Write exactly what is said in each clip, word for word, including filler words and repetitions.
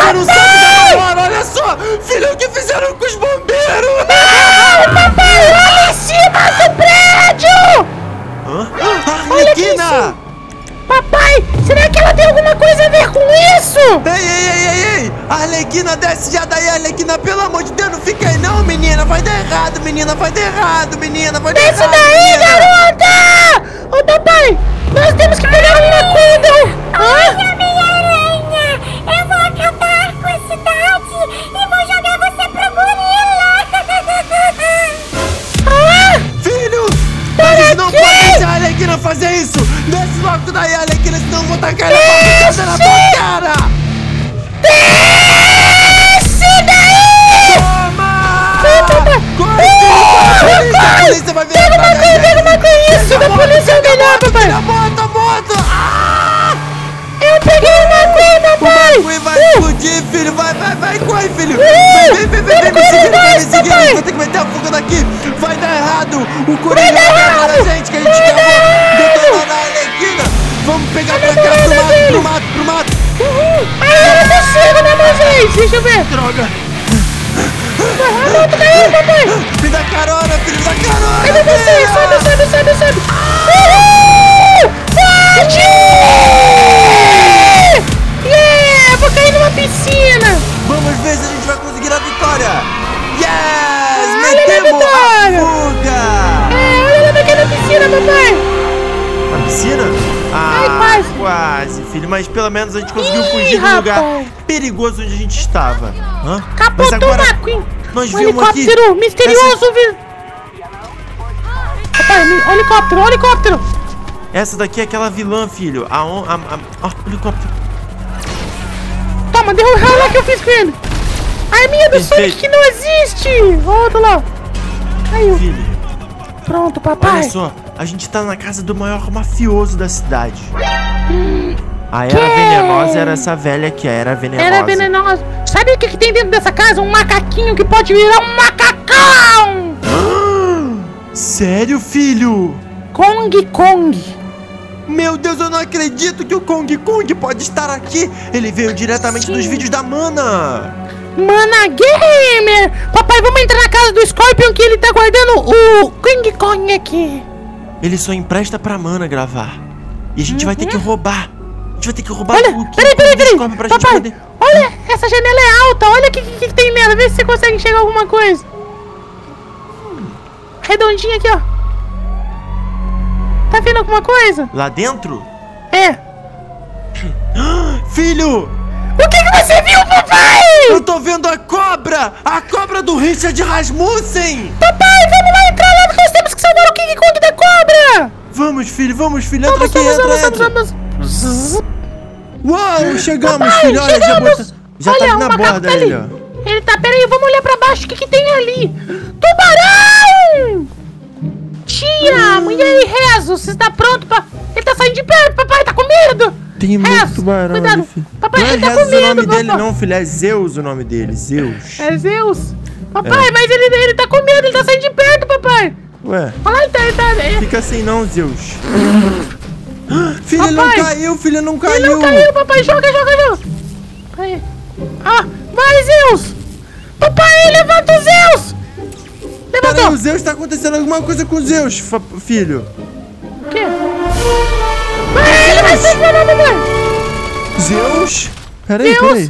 Você não sabe da hora, olha só! Filho, o que fizeram com os bombeiros? Não, papai, olha em cima do prédio! Hã? Arlequina! Papai, será que ela tem alguma coisa a ver com isso? Ei, ei, ei, ei, ei! Arlequina, desce já daí, Arlequina, pelo amor de Deus, não fica aí não, menina! Vai dar errado, menina, vai dar errado, menina, vai dar Desce errado, daí, menina. garota! Ô, papai, nós temos que pegar uma coisa! Olha, minha aranha! Eu vou acabar com a cidade e vou jogar você pro gorila! Ah! Filho! A gente não pode deixar a Arlequina fazer isso! Desce logo daí, Arlequina, senão eu vou tacar a pancada na tua cara! Desce daí! Toma! Papai! Corre, filho! A polícia vai vir Pega uma atrás coisa, da pega uma gente. coisa! Isso, Pega da a moto, polícia é pega a melhor, moto, papai! filha, a moto, a moto! Ah! Eu peguei uma coisa, papai! O bagulho vai explodir, filho! Vai, vai, vai, corre, filho! Vem, vem, vem, vem, vem, me seguindo, vai me seguindo! A gente vai ter que meter a fuga daqui! Vai dar errado! O Coringa vai pegar a gente, que a gente acabou detonando a Arlequina! Vamos pegar pra cá, pro mato, pro mato, pro mato! Aí eu não consigo, né, Moisés? Deixa eu ver! Droga! A moto caiu, papai! Me dá carona, filho, me dá carona! Cadê você? filha! Sobe, sobe, sobe, sobe! Uhul! Forte! Yeah! Vou cair numa piscina! Vamos ver se a gente vai conseguir a vitória! Yes! Olha a Metemos a vitória! fuga! É, olha lá naquela piscina, papai! A piscina? Ah, Ai, quase. quase, filho. Mas pelo menos a gente conseguiu Ih, fugir do lugar rapaz. perigoso onde a gente estava. Hã? Mas Capotou agora o McQueen! nós Um vimos aqui... helicóptero misterioso! vi- Papai, mi- helicóptero, helicóptero! Essa daqui é aquela vilã, filho. A on... A, a, a, o helicóptero. Toma, derruba lá que eu fiz com ele! A arminha do Perfeito. Sonic que não existe! Volta lá! Caiu! Filho, Pronto, papai! olha só. A gente tá na casa do maior mafioso da cidade. A Que? Era Venenosa era essa velha aqui, a Era Venenosa. Era venenosa! Sabe o que, que tem dentro dessa casa? Um macaquinho que pode virar um macacão! Sério, filho? Kong Kong! Meu Deus, eu não acredito que o Kong Kong pode estar aqui. Ele veio diretamente Sim. dos vídeos da Mana. Mana Gamer! Papai, vamos entrar na casa do Scorpion que ele tá guardando o King Kong aqui! Ele só empresta pra Mana gravar. E a gente vai ter que roubar. A gente vai ter que roubar Olha, o King peraí, peraí, Kong do peraí! Scorpion pra gente Papai, poder... olha, essa janela é alta! Olha o que, que, que tem nela, vê se você consegue enxergar alguma coisa! Redondinha aqui, ó! Tá vendo alguma coisa? Lá dentro? É! Filho! O que, que você viu, papai? Eu tô vendo a cobra! A cobra do Richard Rasmussen! Papai, vamos lá entrar lá porque nós temos que salvar o King Kong da cobra! Vamos, filho, vamos, filho. Entra Vamos, aqui, vamos, entra, vamos, entra. vamos, vamos! Uau, chegamos, Papai, filho. Olha, já, chegamos! bota... já Olha, tá ali um na macaco borda tá ali. ele, ó. Ele tá, peraí, vamos olhar pra baixo, o que que tem ali? Tubarão! Tia, e aí, Rezo, você está pronto pra... Ele tá saindo de perto, papai, tá com medo! Tem muito Rezo, tubarão cuidado. ali, filho. Papai, não é ele tá Rezo com o medo, nome dele, papai. não, filho. É Zeus o nome dele. Zeus. É Zeus? Papai, mas ele, ele tá com medo, ele tá saindo de perto, papai! Ué, Olha lá, ele tá... Ele tá ele... fica assim não, Zeus. Filho, ele não Papai, caiu, filho, não caiu. Ele não caiu, papai, joga, joga, joga! Aí. Ah, vai, Zeus! Papai, levanta o Zeus! Peraí, Levantou! o Zeus tá acontecendo alguma coisa com o Zeus, fa- filho. O quê? Vai, ele vai sair lá, papai! Zeus? Peraí, Zeus. peraí.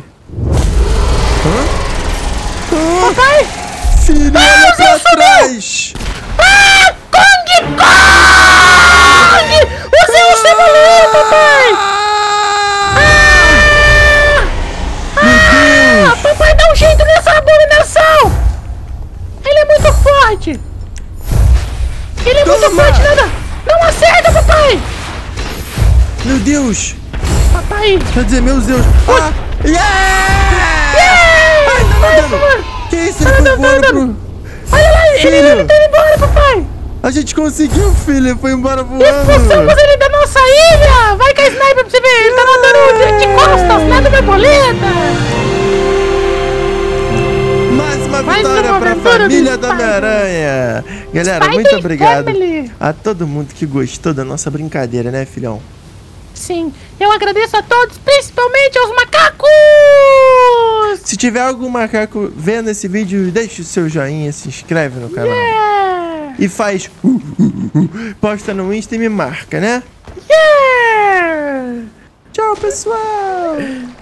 Hã? Papai! Filho, Ah, olha o pra Zeus subiu. trás. Ah, Kong Kong! O Zeus tá voando, papai! Ah! Meu Ah, Deus! papai, dá um jeito nessa abominação! Ele é muito forte! Ele é muito Toma. forte, nada! Não acerta, papai! Meu Deus! Papai! Quer dizer, meu Deus! Ah! Yeah! Ai, tá Vai, nadando! mano. Que isso? Tá Ele foi nadando, voando tá pro... Olha lá, ele, Filho. ele tá indo embora, papai! A gente conseguiu, filho! Ele foi embora voando! Expulsamos ele da nossa ilha! Vai com a sniper pra você ver! Ele tá nadando de costas, nada borboleta! Mais uma Mais vitória uma pra aventura família do do Spider. Homem-Aranha! Galera, Spider muito obrigado Family. a todo mundo que gostou da nossa brincadeira, né, filhão? sim. Eu agradeço a todos, principalmente aos macacos! Se tiver algum macaco vendo esse vídeo, deixa o seu joinha, se inscreve no canal. Yeah! E faz... Uh, uh, uh, posta no Insta e me marca, né? Yeah! Tchau, pessoal!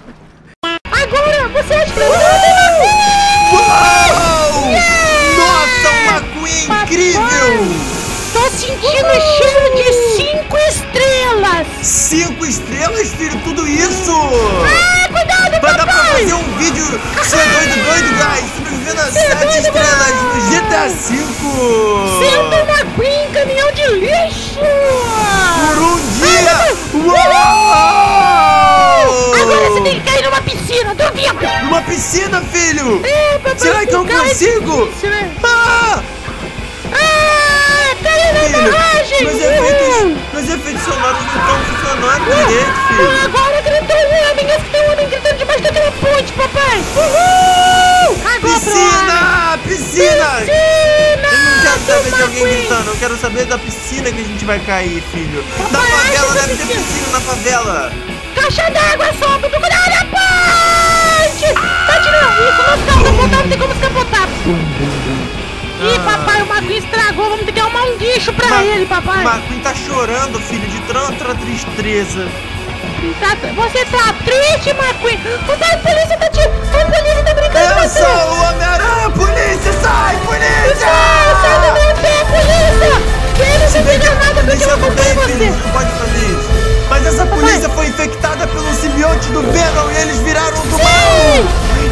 Agora, você acha que eu vou Uau! Yeah! Nossa, um McQueen incrível! Tô sentindo o cheiro de cinco estrelas! Cinco estrelas, filho? Tudo isso? Ah, cuidado, vai dar pra papai! fazer um vídeo, você é doido, doido, guys! Sobrevivendo a sete estrelas no G T A cinco! Sendo uma McQueen, caminhão de lixo! Por um dia! Ai, Uau! agora você tem que cair numa piscina, duvido! Numa piscina, filho! É, papai, será que eu cai consigo? difícil, né? Ah! Ah, caiu na Filho, barragem! meus efeitos, meus efeitos sonoros não estão funcionando direito, filho! Agora gritou um homem, esse tem um homem gritando debaixo daquela ponte, papai! Uhul! Agora Piscina! Piscina! Piscina! Eu não quero saber de alguém McQueen. gritando, eu quero saber da piscina que a gente vai cair, filho! Na Papai, favela acha deve essa ter piscina? piscina, na favela! Caixa d'água, solta! Do cuidado da ponte! Tá tirando isso, não fica capotar, não tem como escapotar! Ih, papai, o McQueen estragou, vamos ter que arrumar um guicho pra Ma ele, papai! McQueen tá chorando, filho, de tanta tristeza! Tá, você tá triste, McQueen? Papai, a polícia tá te... A polícia tá brincando com Eu você! sou o Homem-Aranha! Polícia, sai! Polícia! Sai, sai do meu pé, polícia! Ele Se não bem que fica a nada porque polícia eu não comprei tem, filho, você! não pode fazer isso! Mas essa polícia foi infectada pelo simbionte do Venom e eles viraram do mal!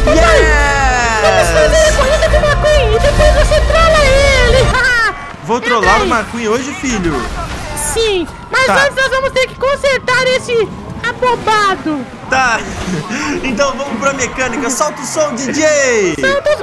Vamos fazer a Yes! corrida com o McQueen e depois você trola ele! Vou Entra trollar aí. o McQueen hoje, filho? Sim, mas Tá. antes nós vamos ter que consertar esse abobado! Tá, então vamos pra mecânica, solta o som, D J!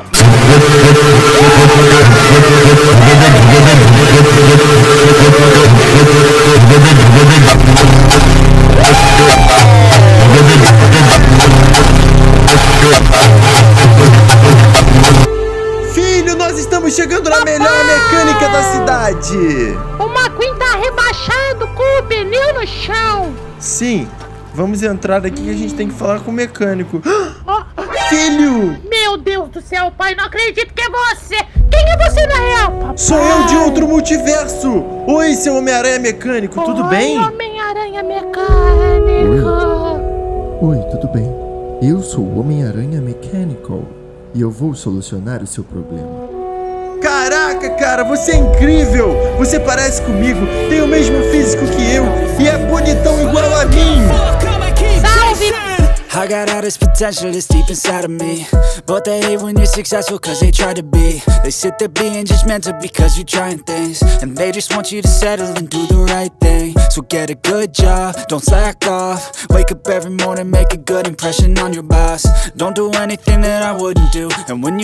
Filho, nós estamos chegando na melhor mecânica da cidade! O McQueen tá rebaixado com o pneu no chão! Sim, vamos entrar aqui que a gente tem que falar com o mecânico. Ó, Filho! meu Deus do céu, pai, não acredito que é você! Quem é você na real, papai? Sou eu de outro multiverso! Oi, seu Homem-Aranha mecânico, tudo Oi, bem? Homem-Aranha mecânico! Oi, tudo bem? Eu sou o Homem-Aranha Mechanical e eu vou solucionar o seu problema. Caraca, cara, você é incrível! Você parece comigo, tem o mesmo físico que eu e é bonitão igual a mim! Salve! I got all this potential that's deep inside of me, but they hate when you're successful cause they try to be. They sit there being judgmental because you're trying things, and they just want you to settle and do the right thing. So get a good job, don't slack off, wake up every morning, make a good impression on your boss. Don't do anything that I wouldn't do, and when you